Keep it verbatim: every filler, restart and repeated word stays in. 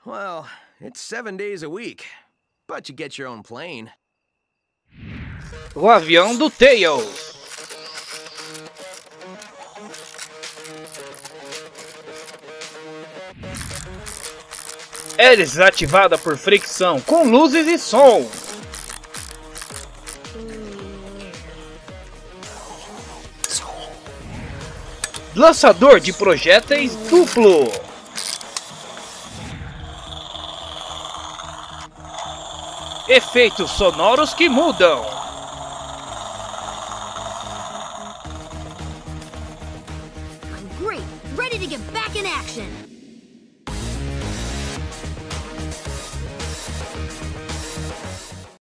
Well, it's seven days a week, but you get your own plane. O avião do Tails. É desativada por fricção, com luzes e som. Lançador de projéteis duplo. Efeitos sonoros que mudam. I'm great, ready to get back in action.